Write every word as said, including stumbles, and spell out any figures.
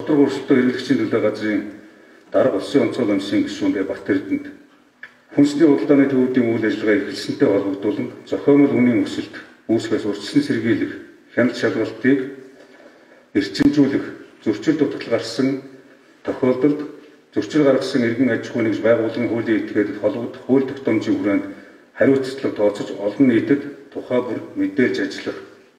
дотор өөрчлөлтөө эргэлгчийн төлөө газрын дарга улсын онцгой комиссийн гишүүн Б. Бат Эрдэнэт хүнсний худалдааны төвүүдийн үйл ажиллагаа эхэлсэнтэй холбогдуулан зохиомжтой үнийн өсөлт үүсгээс урьдчилан сэргийлэх, хяналт шалгалтыг эрчимжүүлэх, зөрчил дутагдал гарсан тохиолдолд зөрчил гаргасан иргэн аж ахуйн нэгж байгууллагын хуулийн этгээдэд холбогдох хууль тогтоомжийн хүрээнд хариуцлага тооцож олон нийтэд тухай бүр мэдээлж ажиллах